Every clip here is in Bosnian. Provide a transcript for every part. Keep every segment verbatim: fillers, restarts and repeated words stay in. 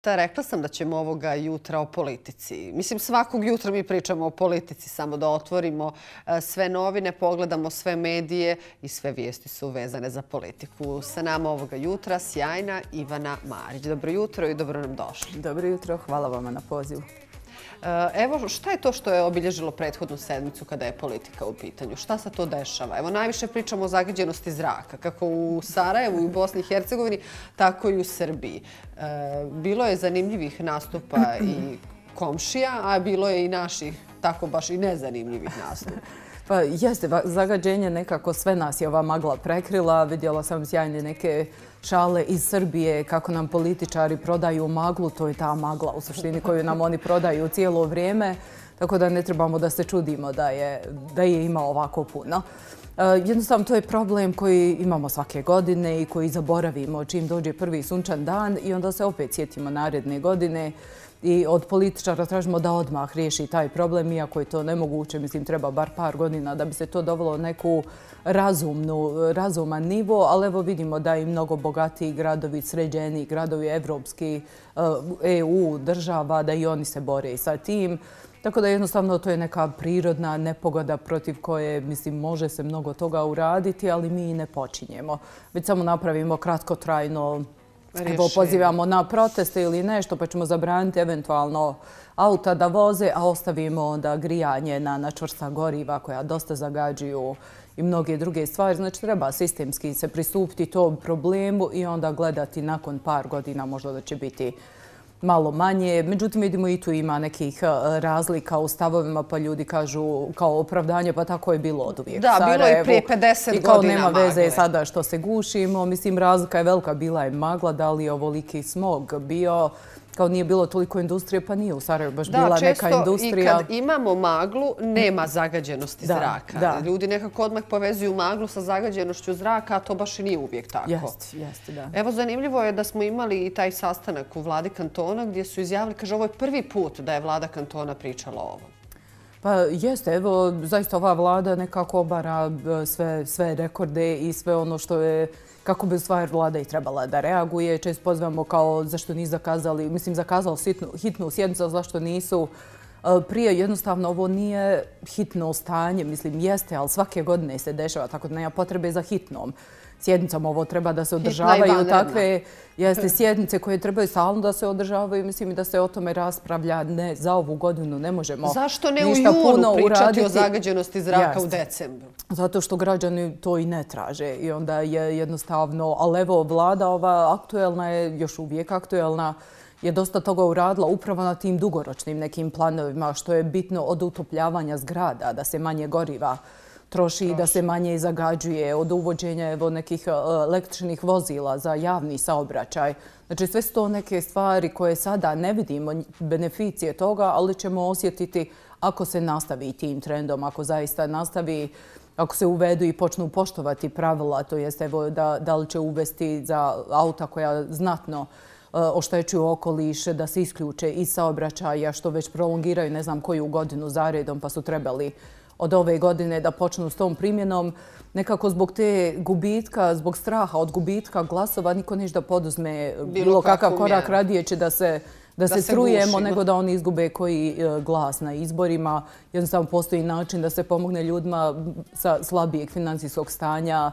Da, rekla sam da ćemo ovoga jutra o politici. Mislim, svakog jutra mi pričamo o politici, samo da otvorimo sve novine, pogledamo sve medije i sve vijesti su vezane za politiku. Sa nama ovoga jutra sjajna Ivana Marić. Dobro jutro i dobro nam došli. Dobro jutro, hvala vama na pozivu. Evo, šta je to što je obilježilo prethodnu sedmicu kada je politika u pitanju? Šta se to dešava? Evo, najviše pričamo o zagađenosti zraka, kako u Sarajevu i u Bosni i Hercegovini, tako i u Srbiji. Bilo je zanimljivih nastupa i komšija, a bilo je i naših, tako baš i nezanimljivih nastupa. Pa jeste, zagađenje nekako sve nas je ova magla prekrila. Vidjela sam sjajne neke šale iz Srbije kako nam političari prodaju maglu. To je ta magla u suštini koju nam oni prodaju cijelo vrijeme. Tako da ne trebamo da se čudimo da je, da je ima ovako puno. Jednostavno to je problem koji imamo svake godine i koji zaboravimo čim dođe prvi sunčan dan i onda se opet sjetimo naredne godine. I od političara tražimo da odmah riješi taj problem, iako je to nemoguće. Mislim, treba bar par godina da bi se to dovelo neku razumnu, razuman nivo, ali evo vidimo da i mnogo bogatiji gradovi, sređeni gradovi evropski, E U država, da i oni se bore sa tim. Tako da jednostavno to je neka prirodna nepogoda protiv koje, mislim, može se mnogo toga uraditi, ali mi i ne počinjemo. Već samo napravimo kratkotrajno Evo, pozivamo na proteste ili nešto, pa ćemo zabraniti eventualno auta da voze, a ostavimo onda grijanje na, na čvrsta goriva koja dosta zagađuju i mnoge druge stvari. Znači, treba sistemski se pristupiti tom problemu i onda gledati nakon par godina možda da će biti malo manje. Međutim, vidimo i tu ima nekih razlika u stavovima, pa ljudi kažu kao opravdanje, pa tako je bilo od uvijek. Da, bilo je prije pedeset godina magle. I kao nema veze sada što se gušimo. Mislim, razlika je velika, bila je magla, da li je ovoliki smog bio. Kao nije bilo toliko industrije, pa nije u Sarajevu baš bila neka industrija. Da, često i kad imamo maglu, nema zagađenosti zraka. Ljudi nekako odmah povezuju maglu sa zagađenošću zraka, a to baš i nije uvijek tako. Jeste, jeste, da. Evo, zanimljivo je da smo imali i taj sastanak u vladi kantona gdje su izjavili, kaže, ovo je prvi put da je vlada kantona pričala o ovom. Pa jeste, evo, zaista ova vlada nekako obara sve, sve rekorde i sve ono što je, kako bi u stvari vlada i trebala da reaguje. Često pozivamo kao zašto nisu zakazali, mislim zakazali hitnu, hitnu sjednicu, zašto nisu. Prije jednostavno ovo nije hitno stanje, mislim jeste, ali svake godine se dešava, tako da nema potrebe za hitnom sjednicom. Ovo treba da se održavaju takve jeste sjednice koje trebaju stalno da se održavaju. Mislim i da se o tome raspravlja. Ne, za ovu godinu ne možemo ništa puno uraditi. Zašto ne u junu pričati o zagađenosti zraka u decembru? Zato što građani to i ne traže i onda je jednostavno, ali evo vlada ova aktuelna je, još uvijek aktuelna, je dosta toga uradila upravo na tim dugoročnim nekim planovima, što je bitno od utopljavanja zgrada, da se manje goriva troši i da se manje zagađuje, od uvođenja evo, nekih električnih vozila za javni saobraćaj. Znači sve su to neke stvari koje sada ne vidimo beneficije toga, ali ćemo osjetiti ako se nastavi tim trendom, ako zaista nastavi, ako se uvedu i počnu poštovati pravila, to jest evo, da, da li će uvesti za auta koja znatno oštećuju okoliš, da se isključe iz saobraćaja, što već prolongiraju ne znam koju godinu zaredom, pa su trebali od ove godine da počnu s tom primjenom. Nekako zbog te gubitka, zbog straha od gubitka glasova, niko neće da poduzme bilo kakav korak, radije će da se da se trujemo nego da oni izgube koji glas na izborima. Jednostavno postoji način da se pomogne ljudima sa slabijeg financijskog stanja,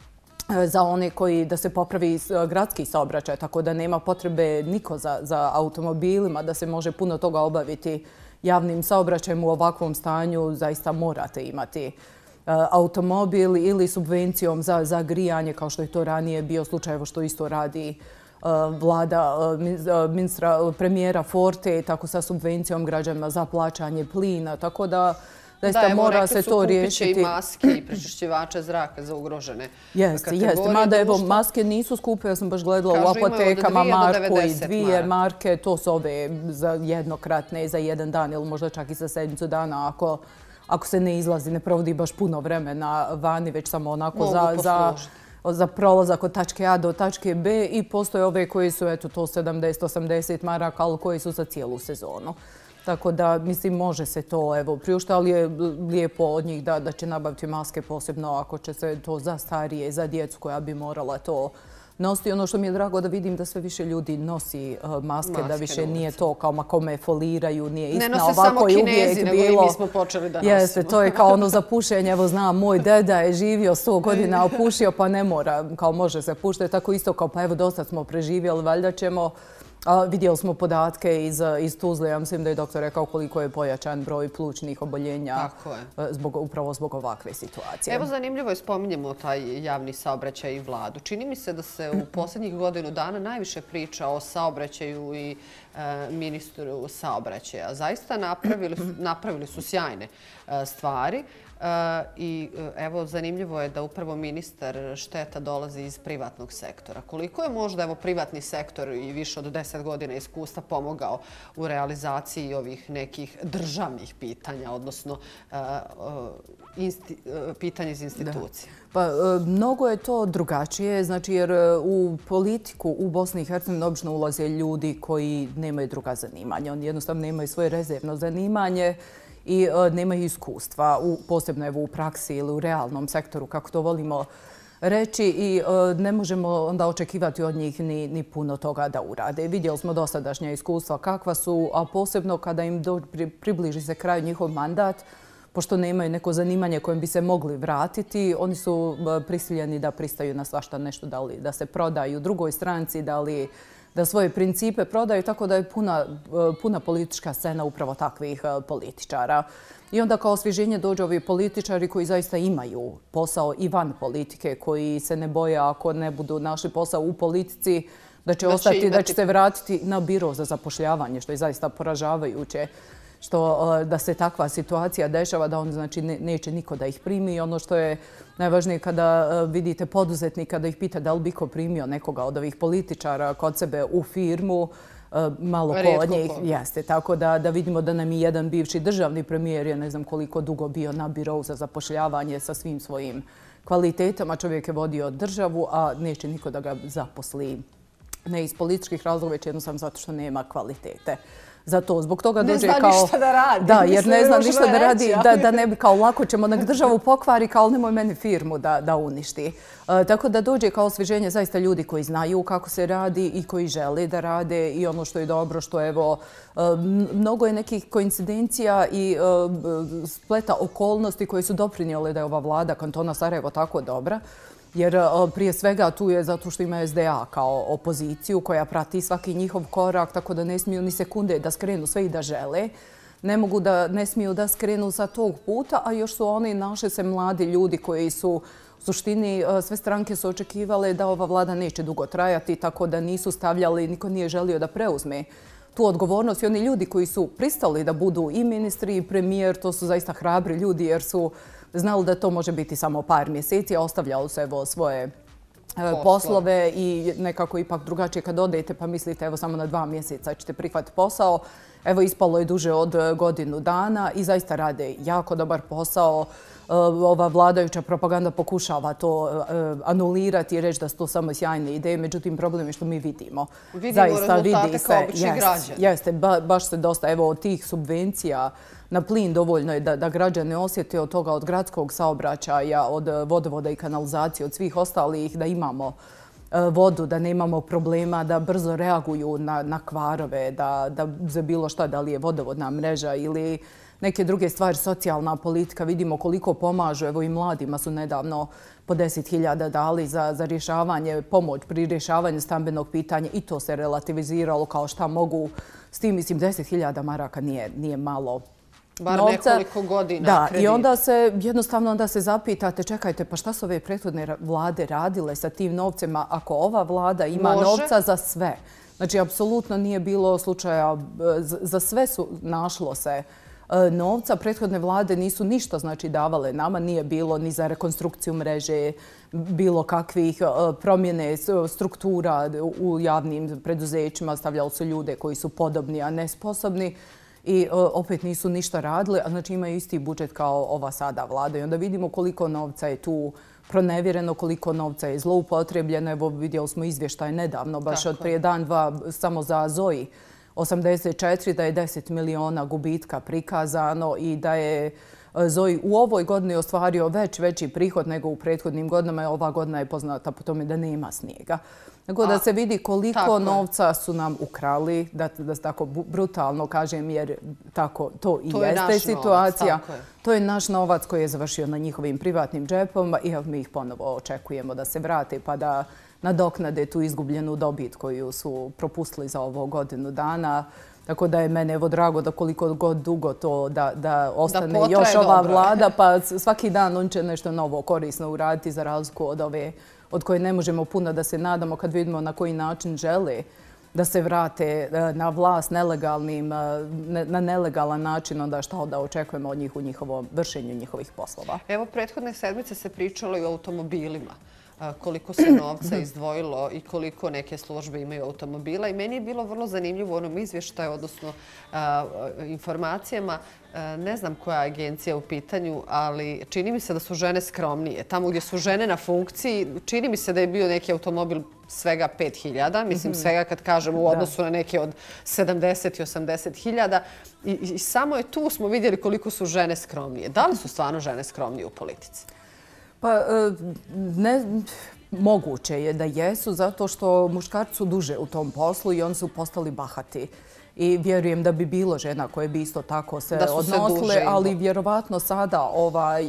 za one koji da se popravi gradski saobraćaj, tako da nema potrebe niko za, za automobilima, da se može puno toga obaviti javnim saobraćajem u ovakvom stanju, zaista morate imati uh, automobil ili subvencijom za, za grijanje, kao što je to ranije bio slučaj, evo što isto radi uh, vlada uh, ministra, premijera Forte, tako sa subvencijom građanima za plaćanje plina, tako da Da, evo, mora se to riješiti. Da, evo, rekli su kupit će i maske i prečišćivače zraka za ugrožene kategorije. Jeste, mada evo, maske nisu skupe, ja sam baš gledala u apotekama marku i dvije marke, to su ove za jednokratne, za jedan dan ili možda čak i za sedmicu dana ako, ako se ne izlazi, ne provodi baš puno vremena vani, već samo onako za, za, za prolazak od tačke A do tačke B i postoje ove koji su eto to sedamdeset osamdeset maraka, ali koji su za cijelu sezonu. Tako da, mislim, može se to evo priušta, ali je lijepo od njih da, da će nabaviti maske posebno ako će se to za starije, za djecu koja bi morala to nositi. Ono što mi je drago da vidim da sve više ljudi nosi maske, da više nije to kao ma kome foliraju, nije istina. Ne nose samo Kinezi, nego i mi smo počeli da nosimo. Jeste, to je kao ono za pušenje. Evo znam, moj deda je živio sto godina, opušio, pa ne mora, kao može se puštati. Tako isto kao pa evo dosta smo preživjeli, valjda ćemo. A vidjeli smo podatke iz, iz Tuzle, ja mislim da je doktor rekao koliko je pojačan broj plućnih oboljenja zbog, upravo zbog ovakve situacije. Evo zanimljivo je spominjemo taj javni saobraćaj i vladu. Čini mi se da se u posljednjih godinu dana najviše priča o saobraćaju i e, ministru saobraćaja. Zaista napravili, napravili su sjajne e, stvari. I evo, zanimljivo je da upravo ministar šteta dolazi iz privatnog sektora. Koliko je možda evo, privatni sektor i više od deset godina iskustva pomogao u realizaciji ovih nekih državnih pitanja, odnosno pitanja iz institucije? Pa, mnogo je to drugačije, znači jer u politiku u Bosni i Hercegovini obično ulaze ljudi koji nemaju druga zanimanja. Oni jednostavno nemaju svoje rezervno zanimanje i nemaju iskustva, posebno evo u praksi ili u realnom sektoru, kako to volimo reći, i ne možemo onda očekivati od njih ni, ni puno toga da urade. Vidjeli smo dosadašnja iskustva kakva su, a posebno kada im do, pri, približi se kraju njihov mandat, pošto nemaju neko zanimanje kojem bi se mogli vratiti, oni su prisiljeni da pristaju na svašta nešto, da li da se prodaju drugoj stranci, da li da svoje principe prodaju, tako da je puna, puna politička scena upravo takvih političara. I onda kao osvježenje dođu ovi političari koji zaista imaju posao i van politike, koji se ne boje ako ne budu našli posao u politici, da će ostati, da će se vratiti na biro za zapošljavanje, što je zaista poražavajuće. Što da se takva situacija dešava, da on znači neće niko da ih primi. I ono što je najvažnije kada vidite poduzetnika da ih pita da li bi ko primio nekoga od ovih političara kod sebe u firmu, malo ko od njih jeste. Tako da, da vidimo da nam i jedan bivši državni premijer je ne znam koliko dugo bio na birou za zapošljavanje sa svim svojim kvalitetama. Čovjek je vodio državu, a neće niko da ga zaposli. Ne iz političkih razloga, već jednostavno zato što nema kvalitete. Zato, zbog toga dođe kao... Ne zna ništa da radi. Da, jer ne zna ništa da radi, da, da ne bi kao lako ćemo nek državu pokvari, kao nemoj meni firmu da, da uništi. E, tako da dođe kao osvježenje zaista ljudi koji znaju kako se radi i koji žele da rade, i ono što je dobro, što evo, e, mnogo je nekih koincidencija i e, spleta okolnosti koje su doprinijele da je ova vlada kantona Sarajevo tako dobra. Jer prije svega tu je zato što ima S D A kao opoziciju koja prati svaki njihov korak, tako da ne smiju ni sekunde da skrenu sve i da žele. Ne mogu da, ne smiju da skrenu sa tog puta, a još su oni naše se mladi ljudi koji su u suštini sve stranke su očekivale da ova vlada neće dugo trajati, tako da nisu stavljali, niko nije želio da preuzme tu odgovornost. I oni ljudi koji su pristali da budu i ministri i premijer, to su zaista hrabri ljudi jer su znali da to može biti samo par mjeseci, a ostavljali su evo svoje poslove. poslove i nekako ipak drugačije kad odete pa mislite evo samo na dva mjeseca ćete prihvatiti posao. Evo ispalo je duže od godinu dana i zaista rade jako dobar posao. Ova vladajuća propaganda pokušava to anulirati i reći da su to samo sjajne ideje, međutim problem je što mi vidimo. Vidimo zaista, rezultate vidi kao obični građani. Jeste, ba, baš se dosta, evo od tih subvencija na plin dovoljno je da, da građane osjete od toga, od gradskog saobraćaja, od vodovoda i kanalizacije, od svih ostalih, da imamo vodu, da nemamo problema, da brzo reaguju na, na kvarove, da, da za bilo šta, da li je vodovodna mreža ili neke druge stvari, socijalna politika. Vidimo koliko pomažu, evo i mladima su nedavno po deset hiljada dali za, za rješavanje, pomoć pri rješavanju stambenog pitanja i to se relativiziralo kao šta mogu s tim, mislim, deset hiljada maraka nije, nije malo. Bar novca. Nekoliko godina da, kredita. I onda se jednostavno onda se zapitate, čekajte, pa šta su ove prethodne vlade radile sa tim novcima ako ova vlada ima Može. novca za sve? Znači, apsolutno nije bilo slučaja, za sve su našlo se novca. Prethodne vlade nisu ništa znači davale nama, nije bilo ni za rekonstrukciju mreže, bilo kakvih promjene struktura u javnim preduzećima, stavljali su ljude koji su podobni, a nesposobni. I opet nisu ništa radili, a znači imaju isti budžet kao ova sada vlada. I onda vidimo koliko novca je tu pronevjereno, koliko novca je zloupotrebljeno. Evo vidjeli smo izvještaj nedavno, baš od prije dan, dva, samo za Zoji osamdeset četiri, da je deset miliona gubitka prikazano i da je Zoji u ovoj godini ostvario već veći prihod nego u prethodnim godinama. Ova godina je poznata po tome da nema snijega. Tako da se vidi koliko novca su nam ukrali, da, da se tako brutalno kažem, jer tako to i to jeste je situacija. Novac, je. To je naš novac koji je završio na njihovim privatnim džepovima i mi ih ponovo očekujemo da se vrate pa da nadoknade tu izgubljenu dobit koju su propustili za ovo godinu dana. Tako da je mene evo drago da koliko god dugo to da, da ostane da još ova dobro. Vlada, pa svaki dan on će nešto novo korisno uraditi za razliku od ove od koje ne možemo puno da se nadamo kad vidimo na koji način žele da se vrate na vlast nelegalnim, na nelegalan način, onda šta da očekujemo od njih u njihovom vršenju njihovih poslova. Evo, prethodne sedmice se pričalo i o automobilima. Koliko se novca izdvojilo i koliko neke službe imaju automobila. I meni je bilo vrlo zanimljivo u onom izvještaju, odnosno informacijama. Ne znam koja je agencija u pitanju, ali čini mi se da su žene skromnije. Tamo gdje su žene na funkciji, čini mi se da je bio neki automobil svega pet hiljada. Mislim, svega kad kažemo u odnosu na neke od sedamdeset i osamdeset hiljada. I, I samo je tu smo vidjeli koliko su žene skromnije. Da li su stvarno žene skromnije u politici? Pa ne, moguće je da jesu zato što muškarci su duže u tom poslu i oni su postali bahati. I vjerujem da bi bilo žena koje bi isto tako se odnosile, ali vjerovatno sada ovaj,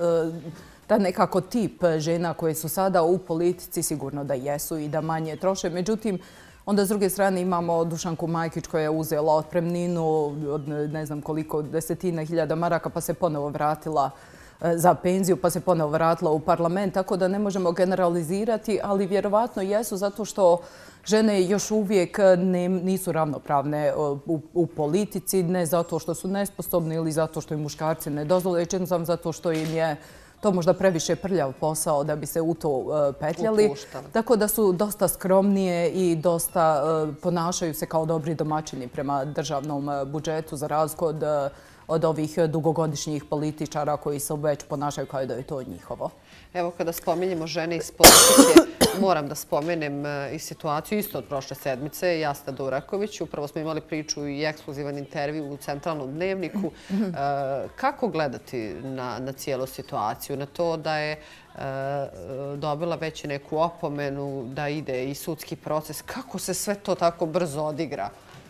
da nekako tip žena koje su sada u politici sigurno da jesu i da manje troše. Međutim, onda s druge strane imamo Dušanku Majkić koja je uzela otpremninu od ne znam koliko desetina hiljada maraka pa se ponovo vratila za penziju pa se ponovo vratila u parlament, tako da ne možemo generalizirati, ali vjerovatno jesu zato što žene još uvijek ne, nisu ravnopravne u, u politici, ne zato što su nesposobni ili zato što im muškarci ne dozvole, već jednostavno zato što im je to možda previše prljav posao da bi se u to uh, petljali. Upuštali. Tako da su dosta skromnije i dosta uh, ponašaju se kao dobri domaćini prema državnom uh, budžetu za razliku od uh, od ovih dugogodišnjih političara koji se već ponašaju kao da je to njihovo. Evo, kada spominjemo žene iz politike, moram da spomenem i situaciju isto od prošle sedmice, Jasna Duraković. Upravo smo imali priču i ekskluzivan intervju u Centralnom dnevniku. Kako gledati na, na cijelu situaciju? Na to da je dobila već neku opomenu, da ide i sudski proces. Kako se sve to tako brzo odigra?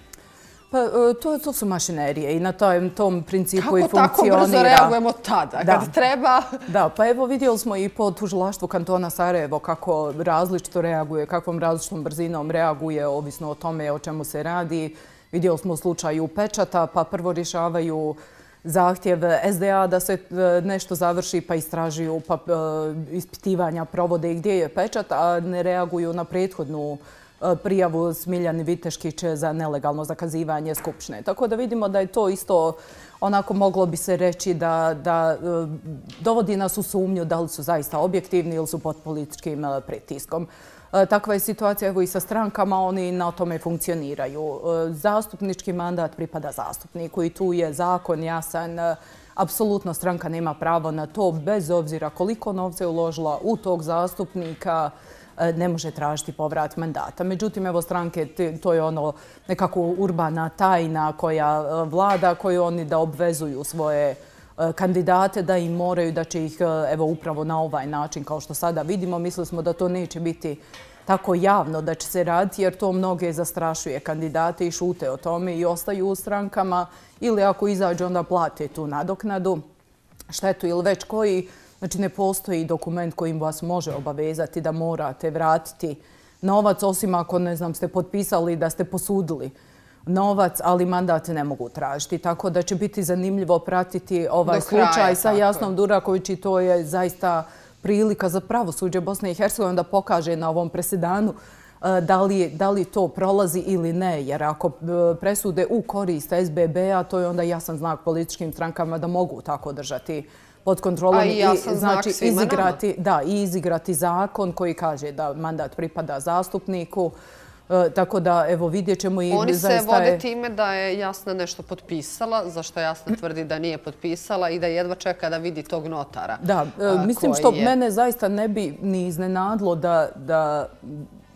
Pa, to, to su mašinerije i na tom, tom principu i funkcionira. Kako tako brzo reagujemo tada, da. Kad treba? Da, pa evo vidjeli smo i po tužilaštvu kantona Sarajevo kako različito reaguje, kakvom različitom brzinom reaguje, ovisno o tome o čemu se radi. Vidjeli smo u slučaju pečata, pa prvo rješavaju zahtjev S D A da se nešto završi, pa istražuju, pa ispitivanja provode gdje je pečat, a ne reaguju na prethodnu prijavu Smiljane Viteškiće za nelegalno zakazivanje skupštine. Tako da vidimo da je to isto onako moglo bi se reći da, da dovodi nas u sumnju da li su zaista objektivni ili su pod političkim pritiskom. Takva je situacija evo i sa strankama, oni na tome funkcioniraju. Zastupnički mandat pripada zastupniku i tu je zakon jasan. Apsolutno stranka nema pravo na to bez obzira koliko novca je uložila u tog zastupnika, ne može tražiti povrat mandata. Međutim, evo stranke, to je ono nekako urbana tajna koja vlada, koju oni da obvezuju svoje kandidate da im moraju, da će ih evo upravo na ovaj način kao što sada vidimo. Mislili smo da to neće biti tako javno da će se raditi jer to mnoge zastrašuje kandidate i šute o tome i ostaju u strankama ili ako izađu onda plate tu nadoknadu, štetu ili već koji. Znači ne postoji dokument kojim vas može obavezati da morate vratiti novac, osim ako ne znam ste potpisali da ste posudili novac, ali mandat ne mogu tražiti. Tako da će biti zanimljivo pratiti ovaj slučaj sa Jasnom Duraković i to je zaista prilika za pravosuđe Bosne i Hercegovine da pokaže na ovom presedanu da li, da li to prolazi ili ne. Jer ako presude u korist S B B-a, to je onda jasan znak političkim strankama da mogu tako držati pod kontrolom i, i znači izigrati, da, i izigrati zakon koji kaže da mandat pripada zastupniku. E, tako da, evo, vidjet ćemo i Oni zaista se vode je... time da je Jasna nešto potpisala, zašto Jasna tvrdi da nije potpisala i da jedva čeka da vidi tog notara. Da, e, mislim što je... mene zaista ne bi ni iznenadlo da, da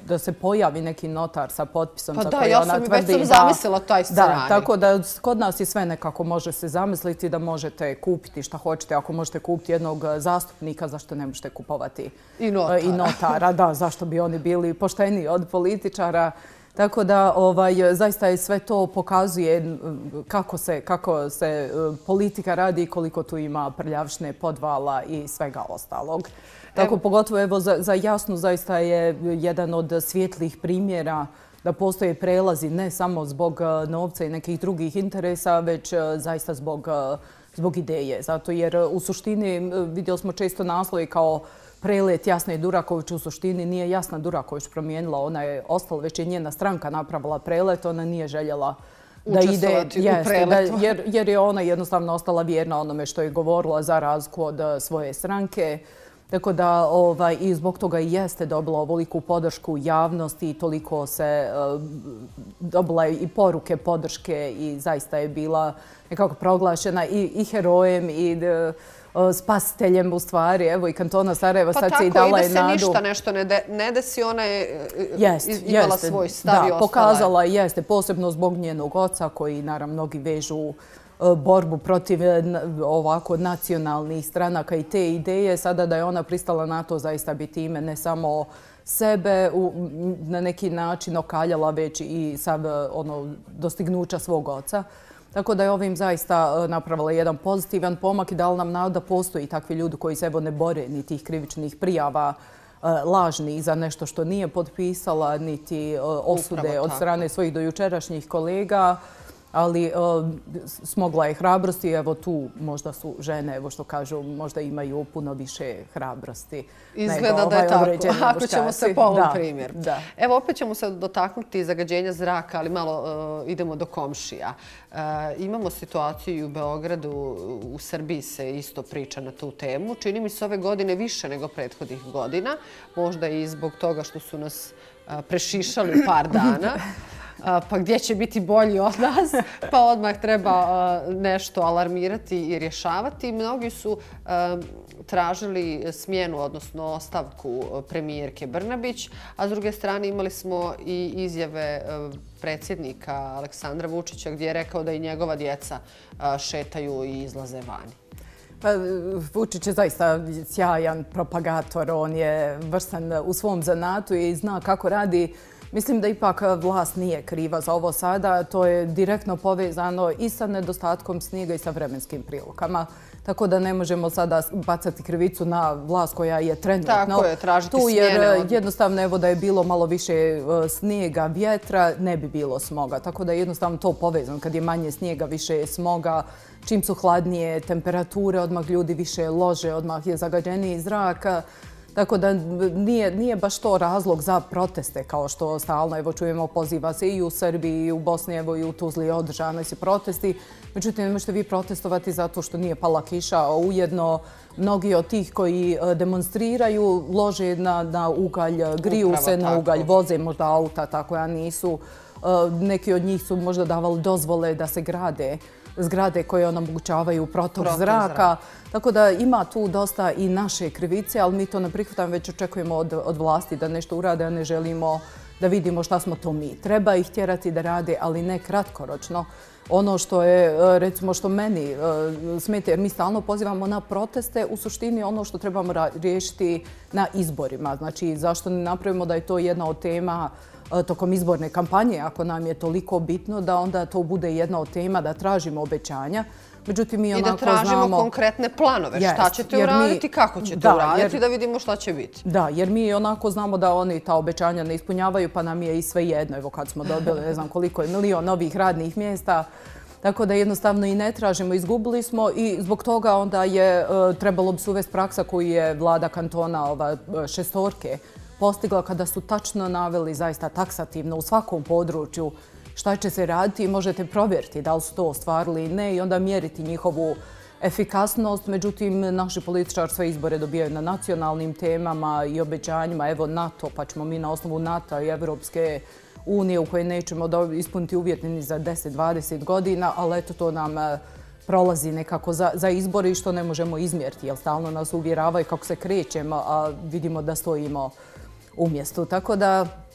da se pojavi neki notar sa potpisom. Pa da, ja sam već sam zamislila taj scenarij. Da, tako da kod nas i sve nekako može se zamisliti da možete kupiti šta hoćete. Ako možete kupiti jednog zastupnika, zašto ne možete kupovati i notara? I notara, da, zašto bi oni bili pošteniji od političara. Tako da ovaj, zaista je sve to pokazuje kako se, kako se politika radi i koliko tu ima prljavšne, podvala i svega ostalog. Tako pogotovo evo, za, za Jasnu zaista je jedan od svjetlih primjera da postoje prelazi ne samo zbog novca i nekih drugih interesa, već zaista zbog, zbog ideje. Zato jer u suštini vidjeli smo često naslovi kao prelet Jasne Duraković, u suštini nije Jasna Duraković promijenila, ona je ostala, već je njena stranka napravila prelet, ona nije željela da ide, jeste, da, jer, jer je ona jednostavno ostala vjerna onome što je govorila za razliku od svoje stranke. Tako da ovaj, i zbog toga i jeste dobila ovoliku podršku javnosti i toliko se uh, dobila i poruke podrške i zaista je bila nekako proglašena i, i herojem i uh, spasiteljem u stvari. Evo i kantona Sarajeva pa sad se i dala je nadu. Pa tako i da se ništa nešto ne, de, ne desi, ona je jest, imala jeste, svoj stav da, i ostala. Pokazala je, jeste, posebno zbog njenog oca koji naravno mnogi vežu borbu protiv ovako nacionalnih stranaka i te ideje. Sada da je ona pristala na to, zaista bi time ne samo sebe u, na neki način okaljala, već i sad ono, dostignuća svog oca. Tako da je ovim zaista napravila jedan pozitivan pomak i dala nam nadu da postoji takvi ljudi koji se evo ne bore ni tih krivičnih prijava lažnih za nešto što nije potpisala, niti osude od strane svojih dojučerašnjih kolega. Ali uh, smogla je hrabrosti. Evo tu možda su žene, evo što kažu, možda imaju puno više hrabrosti. Izgleda da je ovaj tako, ako ćemo se po ovom da, primjeru. Da. Evo opet ćemo se dotaknuti zagađenja zraka, ali malo uh, idemo do komšija. Uh, imamo situaciju i u Beogradu, u Srbiji se isto priča na tu temu. Čini mi se ove godine više nego prethodnih godina. Možda i zbog toga što su nas uh, prešišali par dana. Pa gdje će biti bolji od nas, pa odmah treba nešto alarmirati i rješavati. Mnogi su tražili smjenu, odnosno ostavku premijerke Brnabić, a s druge strane imali smo i izjave predsjednika Aleksandra Vučića gdje je rekao da i njegova djeca šetaju i izlaze vani. Pa, Vučić je zaista sjajan propagator, on je vrstan u svom zanatu i zna kako radi. Mislim da ipak vlast nije kriva za ovo sada. To je direktno povezano i sa nedostatkom snijega i sa vremenskim prilikama. Tako da ne možemo sada bacati krivicu na vlast koja je trenutno Tako je, tražiti tu, jer smjene od... jednostavno evo da je bilo malo više snijega, vjetra, ne bi bilo smoga. Tako da je jednostavno to povezano. Kad je manje snijega, više je smoga. Čim su hladnije temperature, odmah ljudi više lože, odmah je zagađeniji zrak. Tako da nije, nije baš to razlog za proteste, kao što stalno evo čujemo, poziva se i u Srbiji, i u Bosni, evo i u Tuzli održani su protesti. Međutim, ne možete vi protestovati zato što nije pala kiša, a ujedno mnogi od tih koji demonstriraju lože na, na ugalj, griju Upravo se na tako. ugalj, voze možda auta, tako ja nisu. Neki od njih su možda davali dozvole da se grade zgrade koje onemogućavaju protok Protok zraka. zraka. Tako da ima tu dosta i naše krivice, ali mi to ne prihvatamo, već očekujemo od, od vlasti da nešto urade, a ne želimo da vidimo šta smo to mi. Treba ih tjerati da rade, ali ne kratkoročno. Ono što je, recimo, što meni smeta, jer mi stalno pozivamo na proteste, u suštini ono što trebamo riješiti na izborima. Znači, zašto ne napravimo da je to jedna od tema tokom izborne kampanje, ako nam je toliko bitno, da onda to bude jedna od tema, da tražimo obećanja. Međutim, mi onako znamo... I da tražimo znamo... konkretne planove. Jest, šta ćete mi... uraditi, kako ćete da, uraditi, jer... da vidimo šta će biti. Da, jer mi onako znamo da oni ta obećanja ne ispunjavaju, pa nam je i sve jedno. Evo kad smo dobili ne znam koliko je milion novih radnih mjesta, tako da jednostavno i ne tražimo, izgubili smo i zbog toga onda je uh, trebalo bi se uvesti praksa koju je vlada kantona ova, šestorke postigla kada su tačno naveli zaista taksativno u svakom području šta će se raditi i možete provjeriti da li su to ostvarili ili ne i onda mjeriti njihovu efikasnost. Međutim, naši političari sve izbore dobijaju na nacionalnim temama i obećanjima. Evo NATO, pa ćemo mi na osnovu NATO i Evropske unije u kojoj nećemo ispuniti uvjeti ni za deset do dvadeset godina, ali eto to nam prolazi nekako za, za izbore i što ne možemo izmjeriti, jer stalno nas uvjeravaju kako se krećemo, a vidimo da stojimo u mjestu. Tako da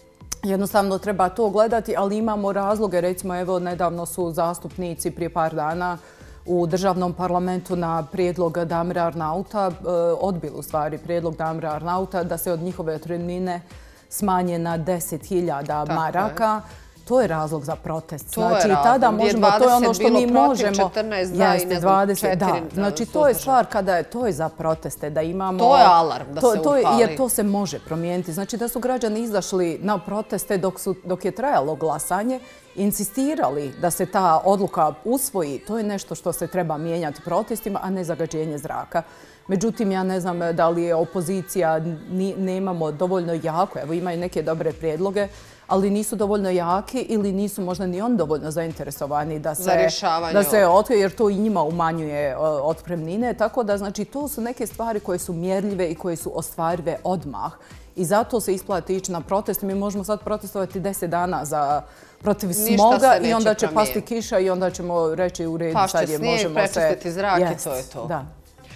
Jednostavno treba to gledati, ali imamo razloge. Recimo, evo, nedavno su zastupnici prije par dana u državnom parlamentu na prijedlog Damira Arnauta odbili u stvari prijedlog Damira Arnauta da se od njihove otpremnine smanje na deset hiljada maraka. To je razlog za protest. To je znači, razlog. tada možemo, to je ono što mi možemo. četrnaest da i ne znam, četiri. Da, znači to je stvar kada je, to je za proteste, da imamo... To je alarm da to, se to je, upali. Jer to se može promijeniti. Znači da su građani izašli na proteste dok, su, dok je trajalo glasanje, insistirali da se ta odluka usvoji, to je nešto što se treba mijenjati protestima, a ne zagađenje zraka. Međutim, ja ne znam da li je opozicija, ni, nemamo dovoljno jako, evo imaju neke dobre prijedloge, ali nisu dovoljno jaki ili nisu možda ni on dovoljno zainteresovani da se, da se otkrije, jer to i njima umanjuje otpremnine. Tako da, znači, to su neke stvari koje su mjerljive i koje su ostvarive odmah. I zato se isplati ići na protest. Mi možemo sad protestovati deset dana za protiv smoga i onda će pasti kiša i onda ćemo reći u redu, sad je možemo se... Pašće snijeg, prečistiti zrak i to je to. Da.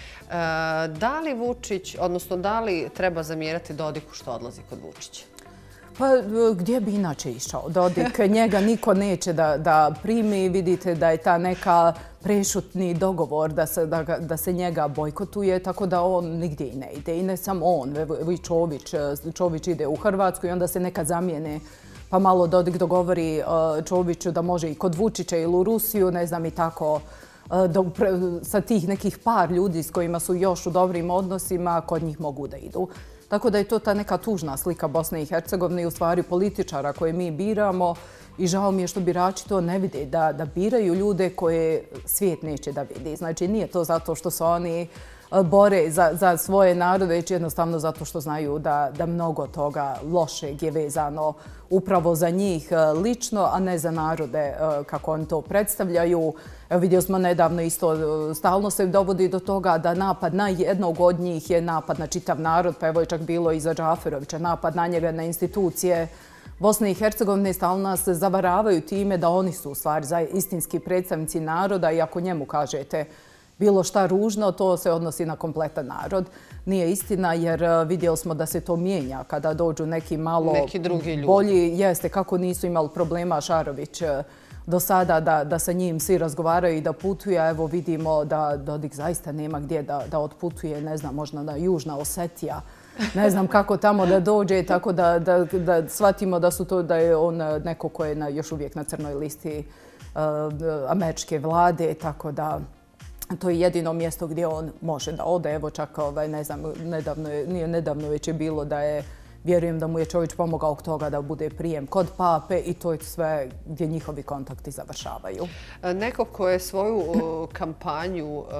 Da li Vučić, odnosno da li treba zamjerati Dodiku što odlazi kod Vučića? Pa gdje bi inače išao Dodik? Njega niko neće da, da primi. Vidite da je ta neka prešutni dogovor da se, da, da se njega bojkotuje, tako da on nigdje i ne ide. I ne samo on, evo i Čović. Čović ide u Hrvatsku i onda se neka zamijene. Pa malo Dodik dogovori Čoviću da može i kod Vučića ili u Rusiju, ne znam i tako. Da sa tih nekih par ljudi s kojima su još u dobrim odnosima, kod njih mogu da idu. Tako da je to ta neka tužna slika Bosne i Hercegovine i u stvari političara koje mi biramo i žao mi je što birači to ne vide, da, da biraju ljude koje svijet neće da vidi. Znači nije to zato što se oni bore za, za svoje narode, već jednostavno zato što znaju da, da mnogo toga lošeg je vezano upravo za njih lično, a ne za narode kako oni to predstavljaju. Evo vidjeli smo nedavno isto, stalno se dovodi do toga da napad na jednog od njih je napad na čitav narod, pa evo je čak bilo i za Džaferovića, napad na njega, na institucije Bosne i Hercegovine. Stalno nas zavaravaju time da oni su u stvari za istinski predstavnici naroda i ako njemu kažete bilo šta ružno, to se odnosi na kompletan narod. Nije istina jer vidjeli smo da se to mijenja kada dođu neki malo neki drugi ljudi. Bolji. Jeste, kako nisu imali problema Šarović do sada da, da sa njim svi razgovaraju i da putuje. Evo vidimo da Dodik zaista nema gdje da, da otputuje, ne znam, možda na Južna Osetija. Ne znam kako tamo da dođe, tako da, da, da shvatimo da, su to, da je on neko ko je na, još uvijek na crnoj listi uh, američke vlade, tako da to je jedino mjesto gdje on može da ode. Evo čak, ovaj, ne znam, nedavno je, nije nedavno već je bilo da je, vjerujem da mu je Čović pomogao k toga da bude prijem kod pape i to je sve gdje njihovi kontakti završavaju. Neko ko je svoju uh, kampanju uh,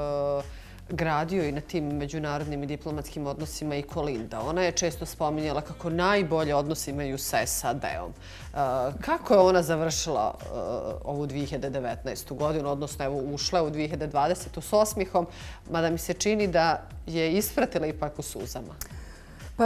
gradio i na tim međunarodnim i diplomatskim odnosima i Kolinda. Ona je često spominjala kako najbolje odnose imaju sa S A D-om. Kako je ona završila ovu dvije hiljade devetnaestu godinu, odnosno evo ušla u dvije hiljade dvadesetu s osmihom, mada mi se čini da je ispratila ipak u suzama? Pa,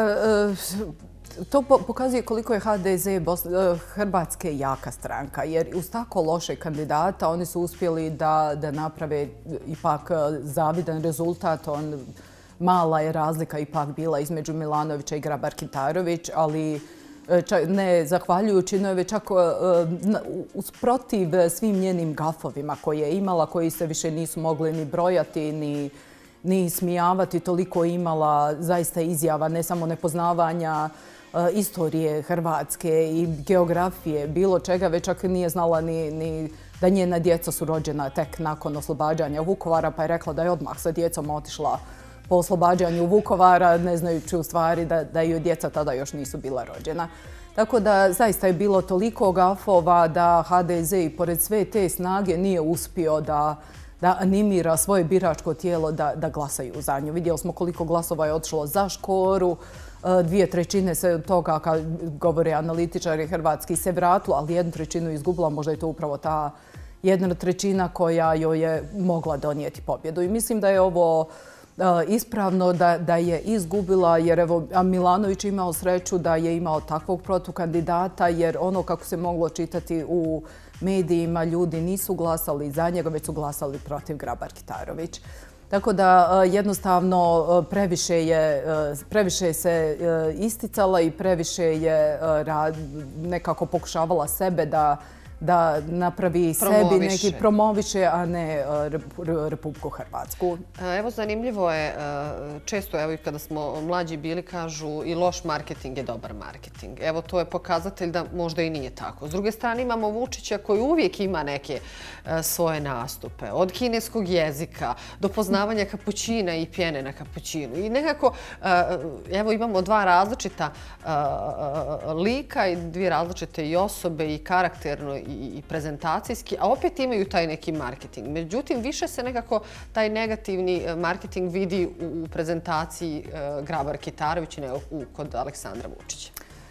to pokazuje koliko je H D Z Hrvatske jaka stranka, jer uz tako loše kandidata oni su uspjeli da, da naprave ipak zavidan rezultat. On, mala je razlika ipak bila između Milanovića i Grabar-Kitarović, ali čak, ne zahvaljujući, no je čak usprotiv svim njenim gafovima koje je imala, koji se više nisu mogli ni brojati, ni ni smijavati, toliko imala zaista izjava, ne samo nepoznavanja istorije Hrvatske i geografije, bilo čega, već čak nije znala ni, ni da njena djeca su rođena tek nakon oslobađanja Vukovara, pa je rekla da je odmah sa djecom otišla po oslobađanju Vukovara, ne znajući u stvari da, da joj djeca tada još nisu bila rođena. Tako da zaista je bilo toliko gafova da H D Z i pored sve te snage nije uspio da da animira svoje biračko tijelo da, da glasaju za nju. Vidjeli smo koliko glasova je otišlo za Škoru, dvije trećine se od toga, kad govore analitičari hrvatski, se vratilo, ali jednu trećinu izgubila, možda je to upravo ta jedna trećina koja joj je mogla donijeti pobjedu. I mislim da je ovo ispravno da, da je izgubila, jer evo Milanović imao sreću da je imao takvog protukandidata, jer ono kako se moglo čitati u medijima, ljudi nisu glasali za njega, već su glasali protiv Grabar-Kitarović. Tako da jednostavno previše, je, previše se isticala i previše je nekako pokušavala sebe da da napravi sebi neki promoviše, a ne Republiku Hrvatsku. Evo, zanimljivo je, često evo i kada smo mlađi bili kažu i loš marketing je dobar marketing. Evo, to je pokazatelj da možda i nije tako. S druge strane imamo Vučića koji uvijek ima neke svoje nastupe. Od kineskog jezika do poznavanja kapućina i pjene na kapućinu. I nekako, evo imamo dva različita lika i dvije različite i osobe i karakterno i prezentacijski, a opet imaju taj neki marketing. Međutim, više se nekako taj negativni marketing vidi u prezentaciji Grabar-Kitarović nego kod Aleksandra Vučića.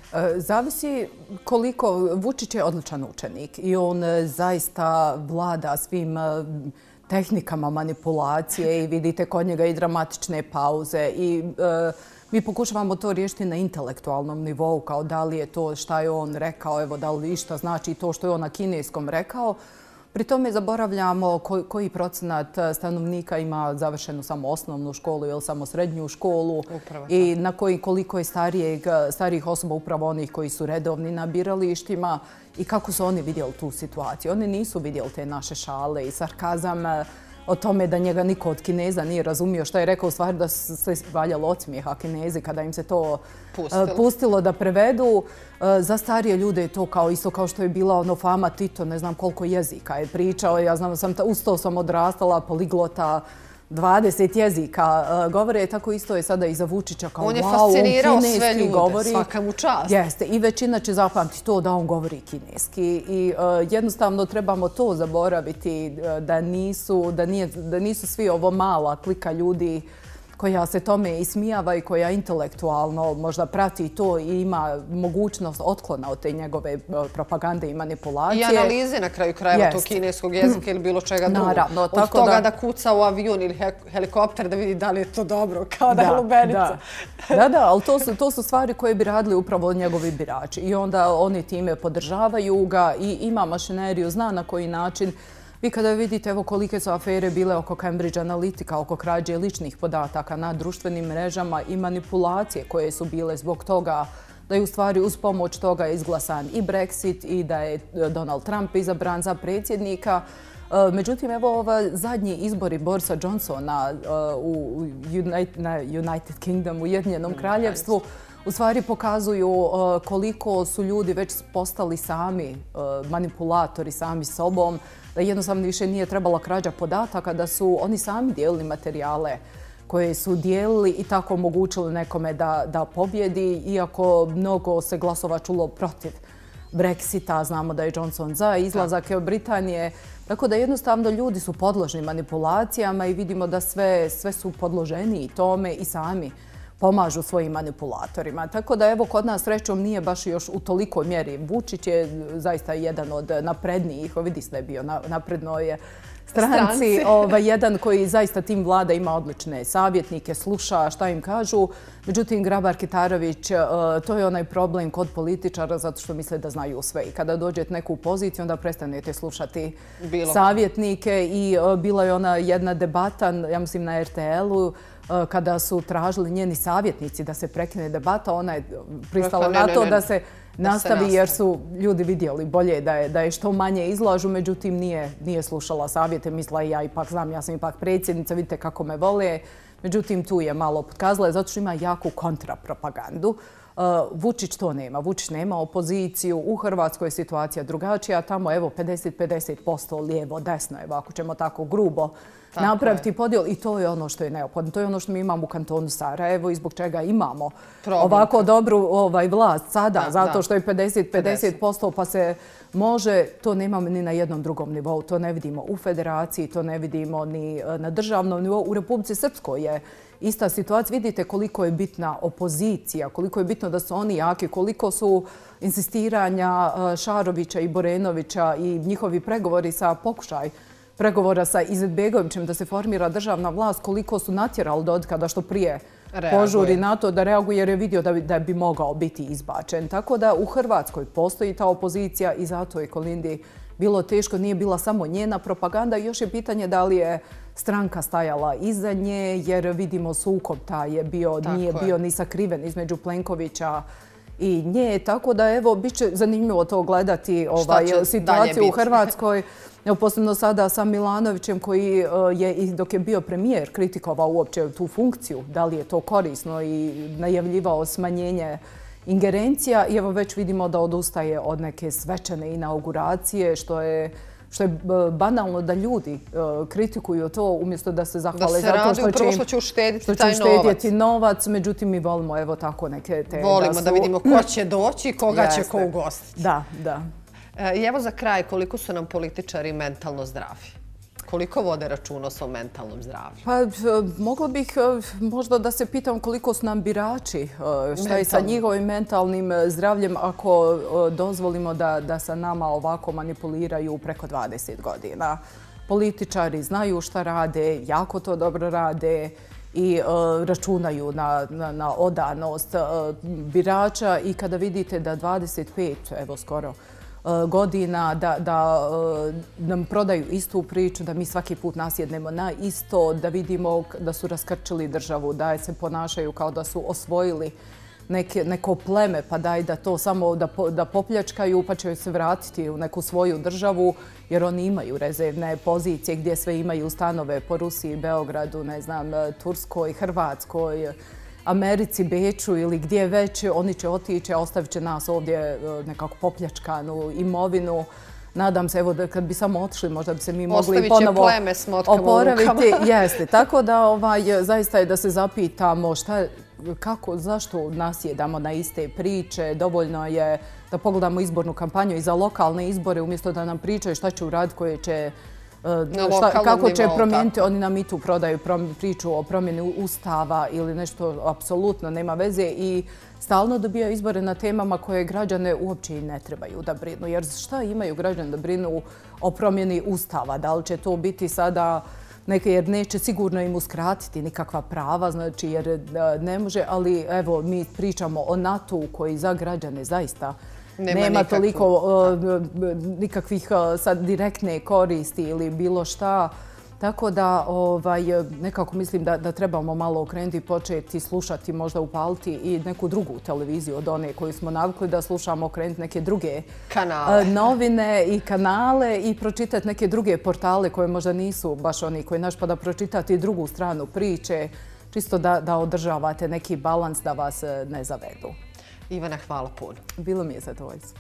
Zavisi koliko... Vučić je odličan učenik i on zaista vlada svim tehnikama manipulacije i vidite kod njega i dramatične pauze i mi pokušavamo to riješiti na intelektualnom nivou, kao da li je to šta je on rekao, evo da li išta znači to što je on na kineskom rekao. Pri tome zaboravljamo koji procenat stanovnika ima završenu samo osnovnu školu ili samo srednju školu i na koji koliko je starijih osoba, upravo onih koji su redovni na biralištima i kako su oni vidjeli tu situaciju. Oni nisu vidjeli te naše šale i sarkazam o tome da njega niko od Kineza nije razumio šta je rekao, u stvari da su se valjalo od smijeha Kinezi kada im se to pustilo, pustilo da prevedu. Za starije ljude je to kao isto kao što je bila ono fama Tito, ne znam koliko jezika je pričao. Ja znam, sam, uz to sam odrastala, poliglota, dvadeset jezika govore, tako isto je sada i za Vučića kao on je fascinirao sve ljude, svaka mu čast. Jeste, i većina će zapamtiti to da on govori kineski i jednostavno trebamo to zaboraviti da nisu, da nije, da nisu svi ovo mala klika ljudi koja se tome ismijava i koja intelektualno možda prati to i ima mogućnost otklona od te njegove propagande i manipulacije. I analize na kraju krajeva tog kineskog jezika ili bilo čega drugog. Od toga da kuca u avion ili helikopter da vidi da li je to dobro, kao da je lubenica. Da, da, ali to su stvari koje bi radili upravo njegovi birači. I onda oni time podržavaju ga i ima mašineriju, zna na koji način. Vi kada vidite evo kolike su afere bile oko Cambridge Analytica, oko krađe ličnih podataka na društvenim mrežama i manipulacije koje su bile zbog toga da je u stvari uz pomoć toga izglasan i Brexit i da je Donald Trump izabran za predsjednika. Međutim, evo ova zadnji izbori Borisa Johnsona u United Kingdom, u Ujedinjenom kraljevstvu, u stvari pokazuju koliko su ljudi već postali sami manipulatori, sami sobom, da jednostavno više nije trebala krađa podataka, da su oni sami dijelili materijale koje su dijelili i tako omogućili nekome da, da pobjedi, iako mnogo se glasova čulo protiv Brexita, znamo da je Johnson za izlazak Britanije, tako da jednostavno ljudi su podložni manipulacijama i vidimo da sve, sve su podloženi tome i sami pomažu svojim manipulatorima. Tako da evo kod nas srećom nije baš još u tolikoj mjeri. Vučić je zaista jedan od naprednijih, vidi se da je bio na naprednoj stranci, ovaj, jedan koji zaista tim vlada ima odlične savjetnike, sluša šta im kažu. Međutim, Grabar-Kitarović, to je onaj problem kod političara zato što misle da znaju sve. I kada dođete neku poziciju, onda prestanete slušati savjetnike i bila je ona jedna debata, ja mislim na R T L-u, kada su tražili njeni savjetnici da se prekine debata, ona je pristala na to da se nastavi jer su ljudi vidjeli bolje da je što manje izlažu, međutim nije slušala savjete, mislila ja ipak znam, ja sam ipak predsjednica, vidite kako me vole. Međutim, tu je malo potkazala zato što ima jaku kontrapropagandu. Vučić to nema. Vučić nema opoziciju. U Hrvatskoj je situacija drugačija. Tamo evo pedeset pedeset posto lijevo, desno, evo ako ćemo tako grubo napraviti podijel. I to je ono što je neophodno. To je ono što mi imamo u kantonu Sarajevo i zbog čega imamo ovako dobru vlast sada, zato što je pedeset pedeset posto pa se može, to nemamo ni na jednom drugom nivou. To ne vidimo u federaciji, to ne vidimo ni na državnom nivou. U Republici Srpskoj je ista situacija. Vidite koliko je bitna opozicija, koliko je bitno da su oni jaki, koliko su insistiranja Šarovića i Borenovića i njihovi pregovori sa pokušaj pregovora sa Izetbegovićem da se formira državna vlast, koliko su natjerali Dodika da što prije požuri na to da reaguje jer je vidio da bi mogao biti izbačen. Tako da u Hrvatskoj postoji ta opozicija i zato je Kolindi bilo teško, nije bila samo njena propaganda. Još je pitanje da li je stranka stajala iza nje, jer vidimo sukob taj je bio, nije bio ni sakriven između Plenkovića i nje. Tako da, evo, bit će zanimljivo to gledati, ovaj, situaciju u Hrvatskoj. Evo, posebno sada sa Milanovićem koji je, dok je bio premijer, kritikovao uopće tu funkciju, da li je to korisno i najavljivao smanjenje ingerencija. I evo već vidimo da odustaje od neke svečane inauguracije, što je što je banalno da ljudi kritikuju to umjesto da se zahvale za to što će, što će uštediti što će taj uštedjeti novac. Međutim, mi volimo evo tako neke te... Volimo da, su... da vidimo ko će doći i koga Jeste. će ko ugostiti. Da, da. I evo za kraj, koliko su nam političari mentalno zdravi? Koliko vode računa o svom mentalnom zdravlju? Pa, mogla bih možda da se pitam koliko su nam birači, šta je sa njihovim mentalnim zdravljem ako dozvolimo da, da sa nama ovako manipuliraju preko dvadeset godina. Političari znaju šta rade, jako to dobro rade i uh, računaju na, na, na odanost uh, birača i kada vidite da dvadeset pet, evo skoro, godina da, da nam prodaju istu priču, da mi svaki put nasjednemo na isto, da vidimo da su raskrčili državu, da se ponašaju kao da su osvojili neke, neko pleme, pa daj da to samo da, da popljačkaju, pa će se vratiti u neku svoju državu, jer oni imaju rezervne pozicije gdje sve imaju stanove po Rusiji, Beogradu, ne znam, Turskoj, Hrvatskoj, Americi, Beču ili gdje već, oni će otići, a ostavit će nas ovdje nekako popljačkanu imovinu. Nadam se, evo, da kad bi samo otišli, možda bi se mi mogli ponovo oporaviti. Jeste, tako da ovaj, zaista je da se zapitamo šta, kako, zašto nasjedamo na iste priče. Dovoljno je da pogledamo izbornu kampanju i za lokalne izbore, umjesto da nam pričaju šta će uraditi, koje će Šta, kako će promijeniti, oni nam i tu prodaju priču o promjeni ustava ili nešto apsolutno nema veze i stalno dobijaju izbore na temama koje građane uopće i ne trebaju da brinu. Jer šta imaju građani da brinu o promjeni ustava? Da li će to biti sada neke, jer neće sigurno im uskratiti nikakva prava, znači jer ne može, ali evo mi pričamo o NATO-u koji za građane zaista Nema, Nema toliko uh, nikakvih uh, sad direktne koristi ili bilo šta. Tako da ovaj, nekako mislim da, da trebamo malo okrenuti i početi slušati, možda upaliti i neku drugu televiziju od one koju smo navikli da slušamo, okrenuti neke druge kanale. Uh, novine i kanale i pročitati neke druge portale koje možda nisu baš oni koji naš, pa da pročitati drugu stranu priče, čisto da, da održavate neki balans da vas ne zavedu. Ivana, hvala puno. Bilo mi je zadovoljstvo.